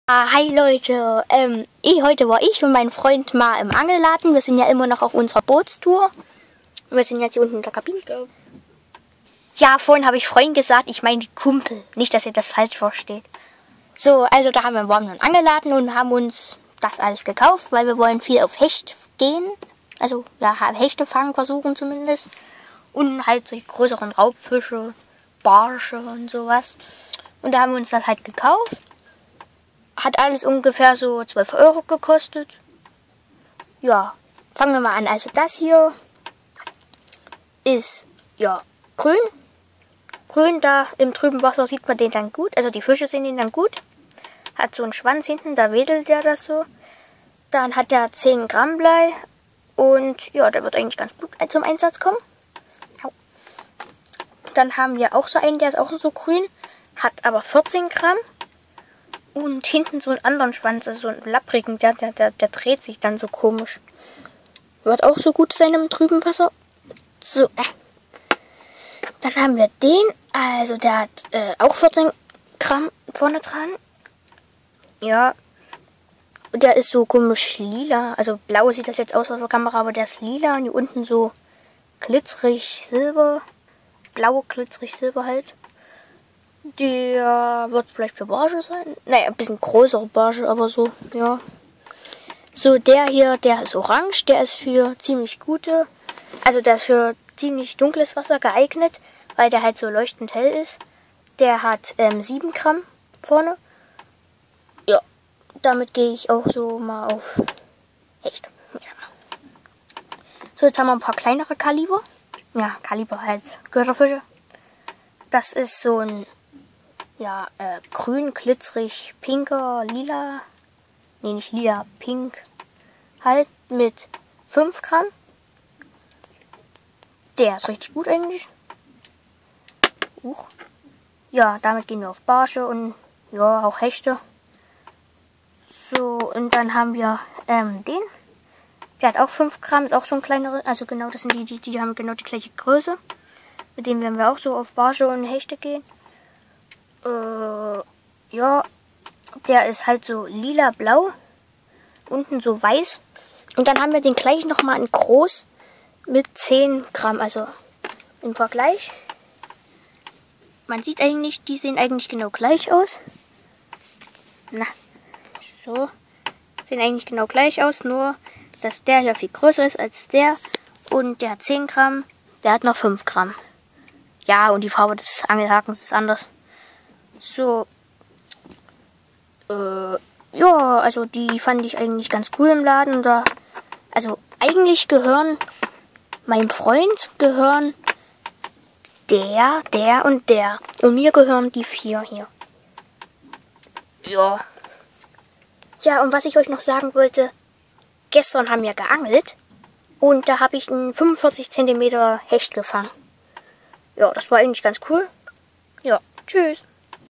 Hi Leute, heute war ich und mein Freund mal im Angelladen. Wir sind ja immer noch auf unserer Bootstour. Wir sind jetzt hier unten in der Kabine. Ja, vorhin habe ich Freund gesagt, ich meine die Kumpel. Nicht, dass ihr das falsch versteht. So, also da waren wir angeladen und haben uns das alles gekauft, weil wir wollen viel auf Hecht gehen. Also, ja, Hechte fangen versuchen zumindest. Und halt solche größeren Raubfische, Barsche und sowas. Und da haben wir uns das halt gekauft. Hat alles ungefähr so 12 Euro gekostet. Ja, fangen wir mal an. Also das hier ist, ja, grün. Grün, da im trüben Wasser sieht man den dann gut. Also die Fische sehen ihn dann gut. Hat so einen Schwanz hinten, da wedelt der das so. Dann hat der 10 Gramm Blei. Und ja, der wird eigentlich ganz gut zum Einsatz kommen. Dann haben wir auch so einen, der ist auch so grün. Hat aber 14 Gramm. Und hinten so einen anderen Schwanz, also so einen lapprigen, der dreht sich dann so komisch. Wird auch so gut sein im trüben Wasser. So, Dann haben wir den, also der hat auch 14 Gramm vorne dran. Ja, und der ist so komisch lila, also blau sieht das jetzt aus auf der Kamera, aber der ist lila und hier unten so glitzerig silber, blau glitzerig silber halt. Der wird vielleicht für Barsche sein. Naja, ein bisschen größere Barsche, aber so, ja. So, der hier, der ist orange. Der ist für ziemlich gute, also der ist für ziemlich dunkles Wasser geeignet, weil der halt so leuchtend hell ist. Der hat 7 Gramm vorne. Ja, damit gehe ich auch so mal auf Hecht. Ja. So, jetzt haben wir ein paar kleinere Kaliber. Ja, Kaliber halt Götterfische. Das ist so ein grün, glitzerig, pinker, lila. Nee, nicht lila, pink. Halt mit 5 Gramm. Der ist richtig gut eigentlich. Ja, damit gehen wir auf Barsche und ja, auch Hechte. So, und dann haben wir den. Der hat auch 5 Gramm, ist auch so ein kleinerer. Also genau, das sind die haben genau die gleiche Größe. Mit dem werden wir auch so auf Barsche und Hechte gehen. Ja, der ist halt so lila-blau, unten so weiß. Und dann haben wir den gleich nochmal in groß mit 10 Gramm, also im Vergleich. Man sieht eigentlich, die sehen eigentlich genau gleich aus. Na, so, sehen eigentlich genau gleich aus, nur dass der hier viel größer ist als der. Und der hat 10 Gramm, der hat noch 5 Gramm. Ja, und die Farbe des Angelhakens ist anders. So, ja, also die fand ich eigentlich ganz cool im Laden. Also eigentlich gehören meinem Freund der und der. Und mir gehören die 4 hier. Ja. Ja, und was ich euch noch sagen wollte, gestern haben wir geangelt und da habe ich einen 45 cm Hecht gefangen. Ja, das war eigentlich ganz cool. Ja, tschüss.